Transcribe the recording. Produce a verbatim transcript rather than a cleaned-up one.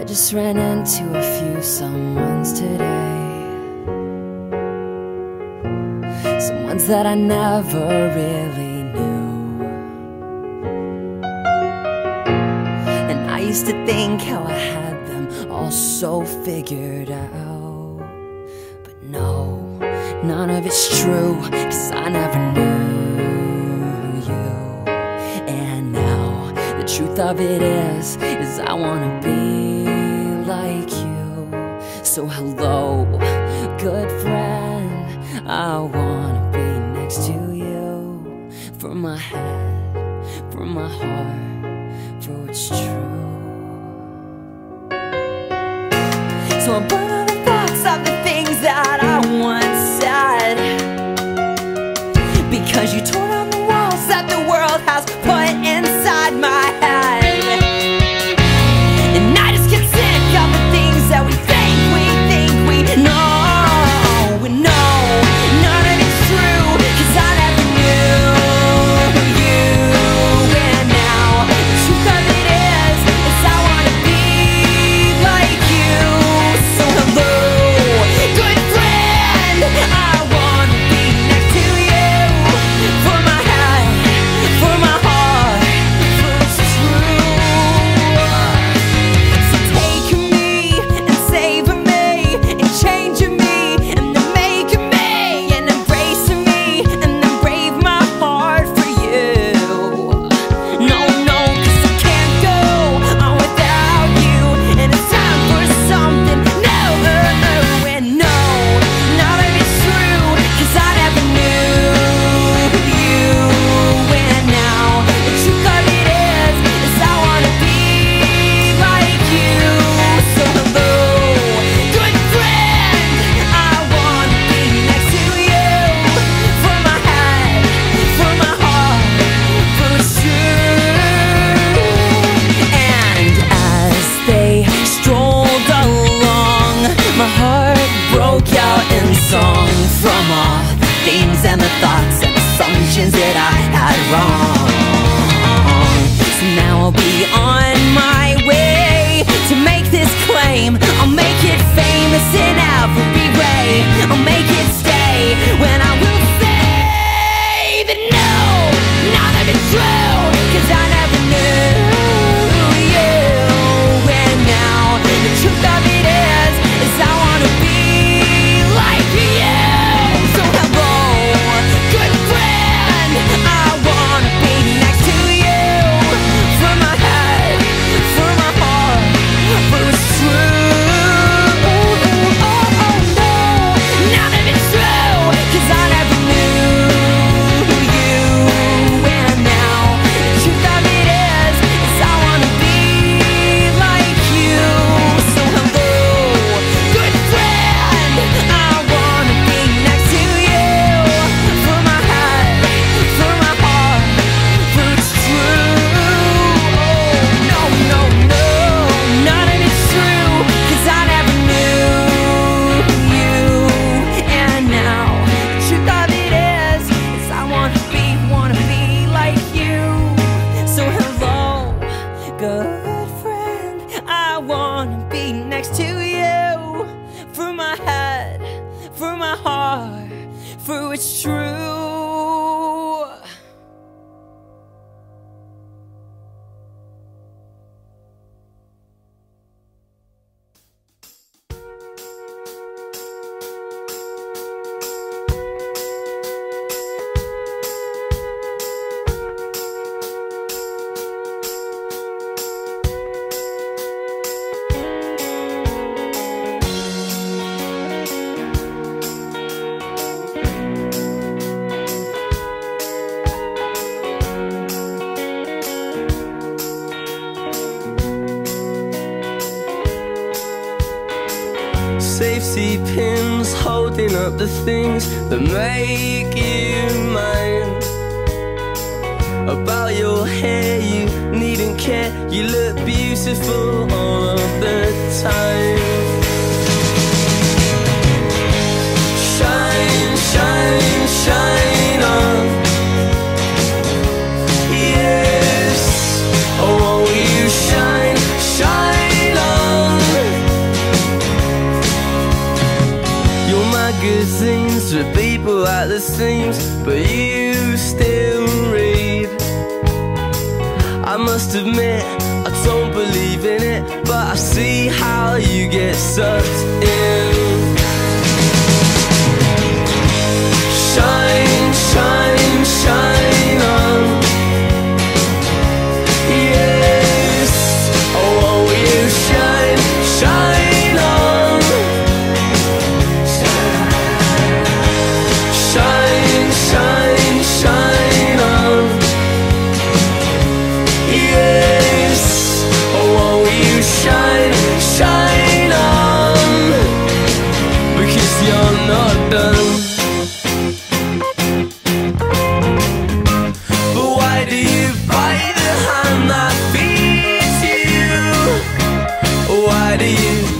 just ran into a few someones today, someones that I never really knew. And I used to think how I had them all so figured out, but no, none of it's true, 'cause I never knew you. And now the truth of it is, is I wanna be like you. So hello, good friend, I wanna be next to you, for my head, for my heart, for it's true. So I burn all the thoughts of the things that I once said, because you tore down the walls that the world has put inside my head. And I just get sick of the things that we think, we think we know. We know none of it's true, 'cause I never knew you. And now the truth of it is, is I wanna be like you. So hello, good friend, I wanna be next to you, for my head, for my heart, for it's true. So take me and savor me and changing me and then making me and embracing me and then brave my heart for you. No, no, 'cause I can't go on without you, and it's time for something new. And no, none of it's true, 'cause I never knew you. And now the truth of it is, is I wanna be like you. So hello, good friend, I wanna be next to you, for my head, for my heart, for it's true. And as they strolled along, my heart broke out in song, from all the things and the thoughts and assumptions that I had wrong. So now I'll be on my way to make this claim. I'll make it famous in every way. I'll make it stay when I will say that no, none of it's true, 'cause I never knew you. And now the truth of it is, is I wanna be like you. So hello, good friend, I wanna be next to you, for my head, for my heart, for it's true. Oh, oh no, none of it's true, 'cause I never knew you. And now the truth of it is, is I wanna be like you. So hello, good friend, I wanna be next to you, for my head, for my heart, for it's true. Oh no, no, no, none of it's true, 'cause I never knew you. And now the truth of it is, is I wanna be, wanna be like you. So hello, good friend, I wanna be next to you, for my head, for my heart, for it's true. Safety pins holding up the things that make you mine. About your hair, you needn't care, you look beautiful all of the time. Shine, shine, shine on. Yes, oh won't you shine, shine on of people at the seams, but you still read. I must admit, I don't believe in it, but I see how you get sucked in. Shine, shine, shine on. Yes, oh, won't you shine, shine on. Shine, shine, shine on. Yes, oh, won't you shine, shine on. Because you're not done. But why do you bite the hand that feeds you? Why do you